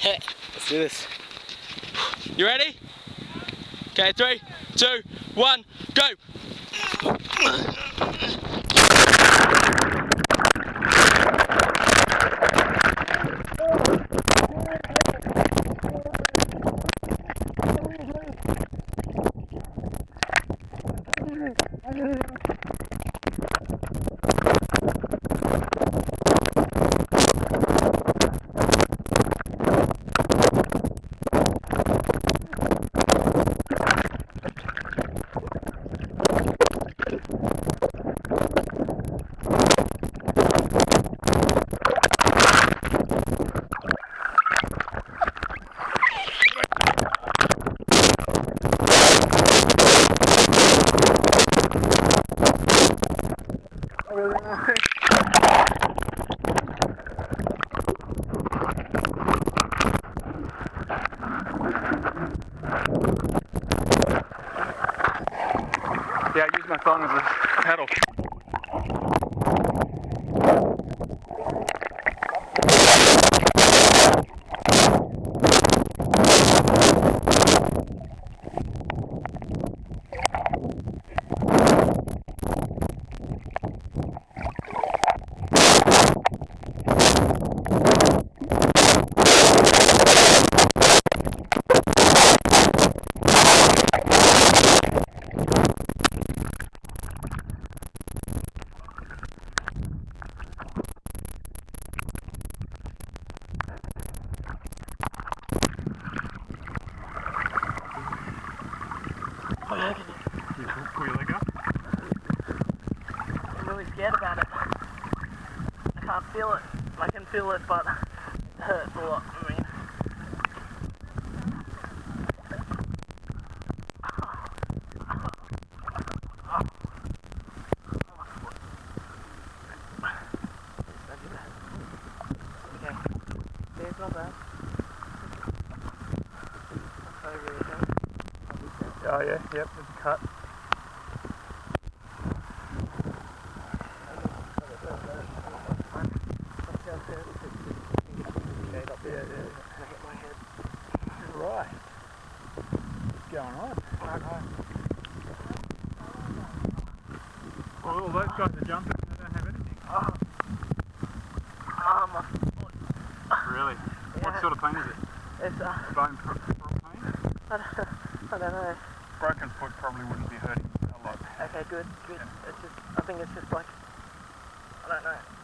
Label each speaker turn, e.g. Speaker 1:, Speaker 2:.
Speaker 1: Let's do this. You ready? Okay, 3, 2, 1, go!
Speaker 2: Yeah, I use my phone as a pedal. You pull your leg up?
Speaker 1: I'm really scared about it. I can't feel it. I can feel it, but it hurts a lot. I mean, okay. It's not bad.
Speaker 2: Oh yeah, yep, there's a cut. Right. What's going on? Well, all those guys are jumping and they don't have anything.
Speaker 1: My foot.
Speaker 2: Really?
Speaker 1: Yeah.
Speaker 2: What sort of pain is it?
Speaker 1: It's
Speaker 2: Bone pain?
Speaker 1: I don't know.
Speaker 2: Broken foot probably wouldn't be hurting a lot.
Speaker 1: Okay, good.
Speaker 2: Yeah.
Speaker 1: It's just, I think it's just like, I don't know.